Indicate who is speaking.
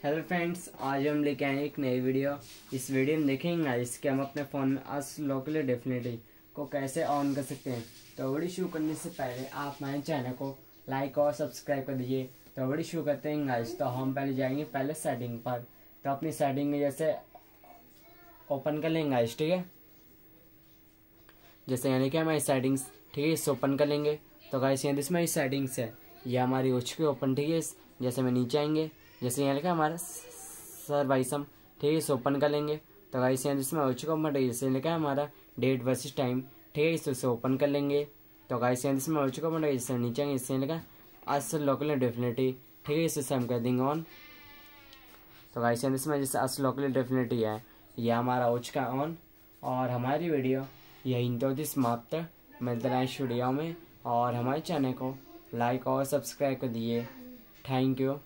Speaker 1: Hello friends, आज हम लेके आए एक नई वीडियो। इस वीडियो में देखेंगे इसके हम अपने फ़ोन में अस लोकली डेफिनेटली को कैसे ऑन कर सकते हैं। तो वीडियो शुरू करने से पहले आप हमारे चैनल को लाइक और सब्सक्राइब कर दीजिए। तो वीडियो शुरू करते हैं गाइस। तो हम पहले जाएंगे पहले सेटिंग पर। तो अपनी सेटिंग में जैसे ओपन कर लेंगे गाइस, ठीक है। जैसे यानी कि हमारी सेटिंग्स, ठीक है, इससे ओपन कर लेंगे। तो गाइस यहाँ इसमें सेटिंग्स है, ये हमारी हो चुकी है ओपन, ठीक है। जैसे मैं नीचे आएंगे, जैसे यहाँ लिखा हमारा सर्वाइसम, ठीक है, इसे ओपन कर लेंगे। तो गाइस यहाँ जिसमें हो चुका है, जैसे लिखा है हमारा डेट वर्सेस टाइम, ठीक है, इसे ओपन कर लेंगे। तो गाइस यहाँ जिसमें हो चुका है, जैसे नीचे आएंगे, इससे लिखा अस लोकल डेफिनेटली, ठीक है, इसे हम कर देंगे ऑन। तो गाइस यहाँ जिसमें जैसे अस लोकल डेफिनेटली है, ये हमारा हो चुका है ऑन। और हमारी वीडियो यही तो समाप्त। मिलते हैं इस वीडियो में, और हमारे चैनल को लाइक और सब्सक्राइब कर दिए। Thank you.